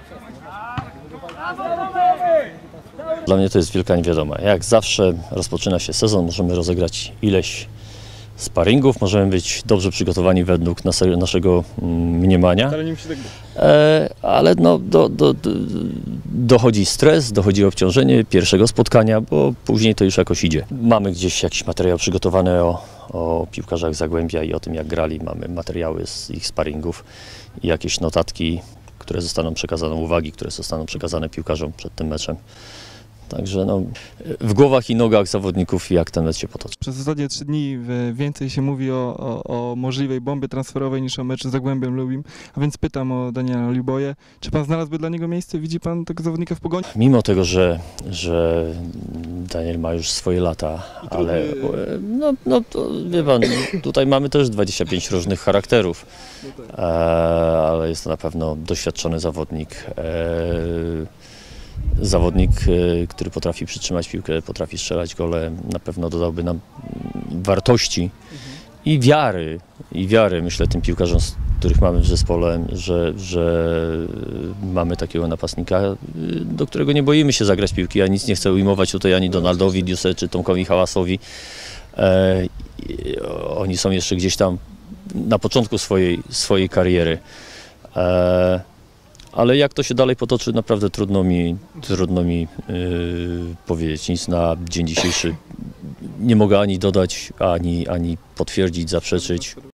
Dla mnie to jest wielka niewiadoma. Jak zawsze rozpoczyna się sezon, możemy rozegrać ileś sparingów, możemy być dobrze przygotowani według naszego mniemania, ale no, dochodzi stres, dochodzi obciążenie pierwszego spotkania, bo później to już jakoś idzie. Mamy gdzieś jakiś materiał przygotowany o piłkarzach Zagłębia i o tym, jak grali. Mamy materiały z ich sparingów i jakieś notatki, które zostaną przekazane, uwagi, które zostaną przekazane piłkarzom przed tym meczem. Także no, w głowach i nogach zawodników, jak ten mecz się potoczy. Przez ostatnie 3 dni więcej się mówi o możliwej bombie transferowej niż o meczu z Zagłębiem Lubin, a więc pytam o Daniela Liboje. Czy pan znalazłby dla niego miejsce? Widzi pan tego zawodnika w Pogoni? Mimo tego, że Daniel ma już swoje lata, ale no to, wie pan, tutaj mamy też 25 różnych charakterów, ale jest to na pewno doświadczony zawodnik. Zawodnik, który potrafi przytrzymać piłkę, potrafi strzelać gole, na pewno dodałby nam wartości i wiary, myślę, tym piłkarzom, których mamy w zespole, że mamy takiego napastnika, do którego nie boimy się zagrać piłki. Ja nic nie chcę ujmować tutaj ani Donaldowi Diuse czy Tomkowi Hałasowi. Oni są jeszcze gdzieś tam na początku swojej kariery. Ale jak to się dalej potoczy, naprawdę trudno mi powiedzieć. Nic na dzień dzisiejszy nie mogę ani dodać, ani potwierdzić, zaprzeczyć.